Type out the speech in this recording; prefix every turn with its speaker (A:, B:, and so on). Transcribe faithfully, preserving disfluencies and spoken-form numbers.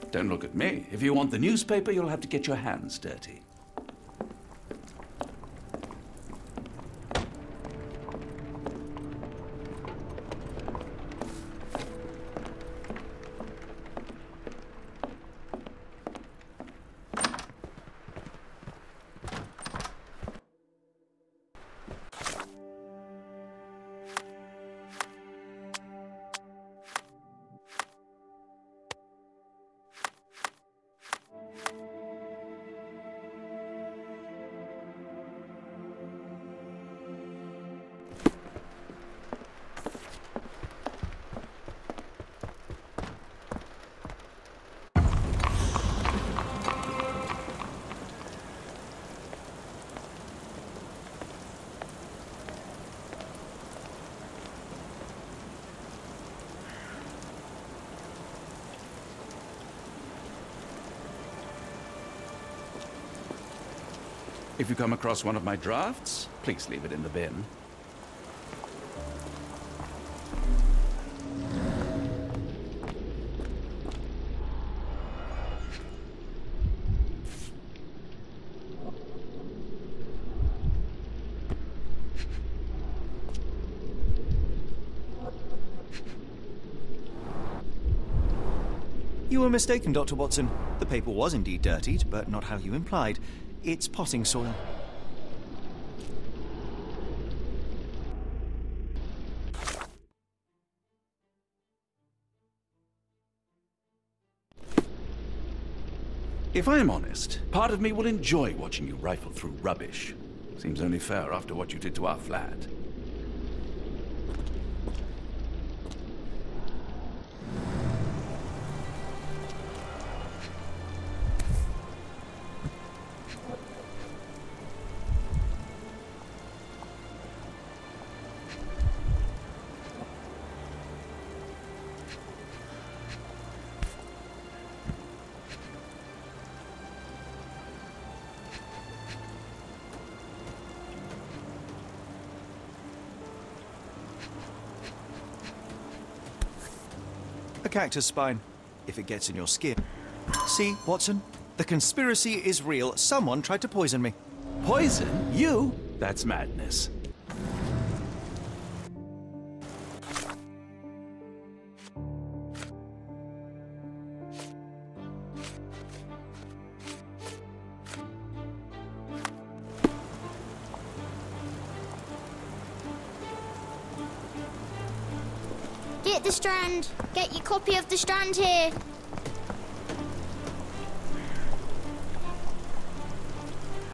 A: Don't look at me. If you want the newspaper, you'll have to get your hands dirty. If you come across one of my drafts, please leave it in the bin.
B: You were mistaken, Doctor Watson. The paper was indeed dirtied, but not how you implied. It's potting soil.
A: If I'm honest, part of me will enjoy watching you rifle through rubbish. Seems only fair after what you did to our flat.
B: A cactus spine, if it gets in your skin. See, Watson? The conspiracy is real. Someone tried to poison me.
A: Poison? You? That's madness.
C: Get the Strand. Get your copy of the Strand here.